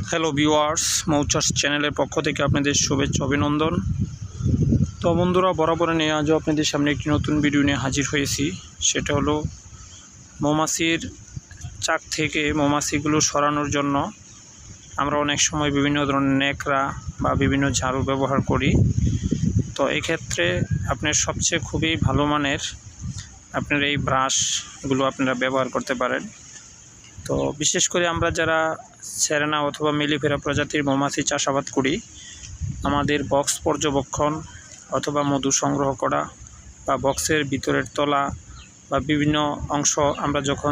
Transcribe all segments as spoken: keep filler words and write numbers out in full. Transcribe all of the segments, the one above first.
Hello viewers, মৌচাষ চ্যানেলের পক্ষ থেকে আপনাদের শুভেচ্ছা অভিনন্দন। তো বন্ধুরা, বরাবর নিয়ে আজও আপনাদের সামনে একটি নতুন ভিডিও নিয়ে হাজির হয়েছি। সেটা হলো মৌমাছির চাক থেকে মৌমাছিগুলো সরানোর জন্য আমরা অনেক সময় বিভিন্ন ধরনের ন্যাকড়া বা বিভিন্ন ঝাড়ু ব্যবহার করি। তো এক্ষেত্রে আপনার সবচেয়ে খুবই ভালো মানের আপনার এই ব্রাশগুলো আপনারা ব্যবহার করতে পারেন। তো বিশেষ করে আমরা যারা সেরেনা অথবা মেলিফেরা প্রজাতির মৌমাছি চাষাবাদ করি, আমাদের বক্স পর্যবেক্ষণ অথবা মধু সংগ্রহ করা বা বক্সের ভিতরের তলা বা বিভিন্ন অংশ আমরা যখন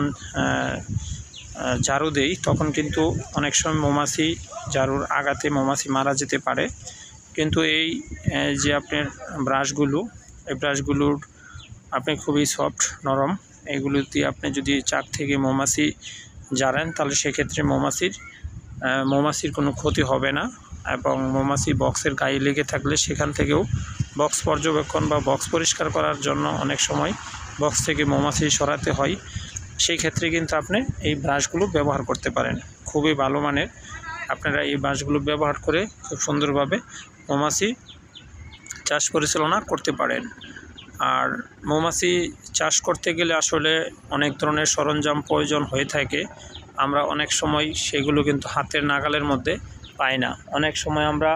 ঝাড়ু দেই তখন কিন্তু অনেক সময় মৌমাছি ঝাড়ুর আঘাতে মৌমাছি মারা যেতে পারে। কিন্তু এই যে আপনার ব্রাশগুলো, এই ব্রাশগুলোর আপনি খুবই সফট নরম, এগুলো দিয়ে আপনি যদি চাক থেকে মৌমাছি ঝাড়েন তাহলে সেক্ষেত্রে মৌমাছির মৌমাছির কোনো ক্ষতি হবে না। এবং মৌমাছি বক্সের গায়ে লেগে থাকলে সেখান থেকেও বক্স পর্যবেক্ষণ বা বক্স পরিষ্কার করার জন্য অনেক সময় বক্স থেকে মৌমাছি সরাতে হয়। সেই ক্ষেত্রে কিন্তু আপনি এই ব্রাশগুলো ব্যবহার করতে পারেন। খুবই ভালো মানের আপনারা এই ব্রাশগুলো ব্যবহার করে খুব সুন্দরভাবে মৌমাছি চাষ পরিচালনা করতে পারেন। আর মৌমাছি চাষ করতে গেলে আসলে অনেক ধরনের সরঞ্জাম প্রয়োজন হয়ে থাকে। আমরা অনেক সময় সেগুলো কিন্তু হাতের নাগালের মধ্যে পাই না। অনেক সময় আমরা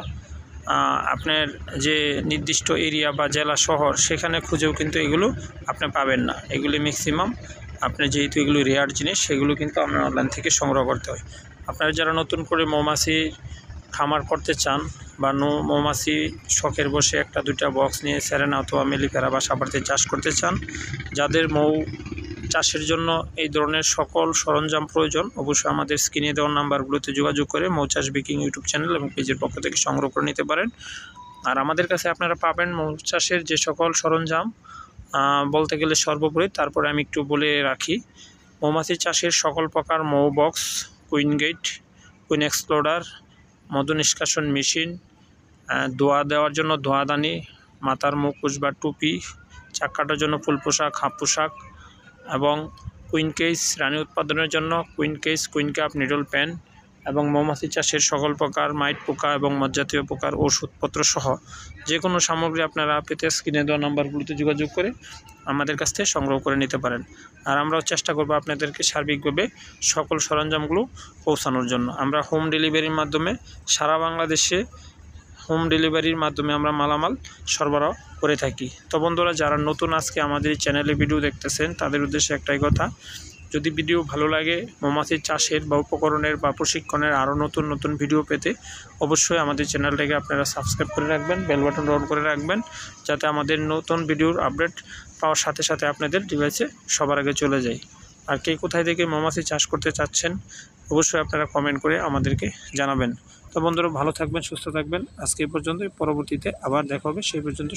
আপনার যে নির্দিষ্ট এরিয়া বা জেলা শহর সেখানে খুঁজেও কিন্তু এগুলো আপনি পাবেন না। এগুলি ম্যাক্সিমাম আপনি যেহেতু এগুলো রেয়ার জিনিস, সেগুলো কিন্তু আপনার অনলাইন থেকে সংগ্রহ করতে হয়। আপনারা যারা নতুন করে মৌমাছি খামার করতে চান বা মৌমাছি শখের বসে একটা দুইটা বক্স নিয়ে সেরেনা অথবা মেলিফেরা বাসা বাড়িতে চাষ করতে চান, যাদের মৌ চাষের জন্য এই ধরনের সকল সরঞ্জাম প্রয়োজন, অবশ্যই আমাদের স্ক্রিনে দেওয়া নাম্বারগুলোতে যোগাযোগ করে মৌচাষ বিকিং ইউটিউব চ্যানেল এবং পেজের পক্ষ থেকে সংগ্রহ করে নিতে পারেন। আর আমাদের কাছে আপনারা পাবেন মৌ চাষের যে সকল সরঞ্জাম, বলতে গেলে সর্বোপরি তারপরে আমি একটু বলে রাখি, মৌমাছি চাষের সকল প্রকার মৌ box, queen gate, queen explorer, মধু নিষ্কাশন মেশিন, ধোয়া দেওয়ার জন্য ধোয়াদানি, মাথার মুখোশ বা টুপি, চাক কাটার জন্য ফুল পোশাক, হাফ পোশাক এবং কুইন কেস, রানী উৎপাদনের জন্য queen case, queen cup, needle pen এবং মৌমাছি চাষের সকল প্রকার মাইট পোকা এবং মজ্জাতীয় পোকার ওষুধপত্র সহ যে কোনো সামগ্রী আপনারা পেতে স্ক্রিনে দেওয়া নাম্বারগুলিতে যোগাযোগ করে আমাদের কাছ থেকে সংগ্রহ করে নিতে পারেন। আর আমরাও চেষ্টা করব আপনাদেরকে সার্বিকভাবে সকল সরঞ্জামগুলো পৌঁছানোর জন্য। আমরা হোম ডেলিভারির মাধ্যমে সারা বাংলাদেশে হোম ডেলিভারির মাধ্যমে আমরা মালামাল সরবরাহ করে থাকি। তো বন্ধুরা, যারা নতুন আজকে আমাদের এই চ্যানেলে ভিডিও দেখতেছেন তাদের উদ্দেশ্যে একটাই কথা, যদি ভিডিও ভালো লাগে মৌমাছি চাষের বা উপকরণের বা প্রশিক্ষণের আরও নতুন নতুন ভিডিও পেতে অবশ্যই আমাদের চ্যানেলটাকে আপনারা সাবস্ক্রাইব করে রাখবেন, বেল বাটন অন করে রাখবেন, যাতে আমাদের নতুন ভিডিওর আপডেট পাওয়ার সাথে সাথে আপনাদের ডিভাইসে সবার আগে চলে যায়। আর কে কোথায় থেকে মৌমাছি চাষ করতে চাচ্ছেন অবশ্যই আপনারা কমেন্ট করে আমাদেরকে জানাবেন। তো বন্ধুরা, ভালো থাকবেন, সুস্থ থাকবেন। আজকে এই পর্যন্ত, পরবর্তীতে আবার দেখা হবে। সেই পর্যন্ত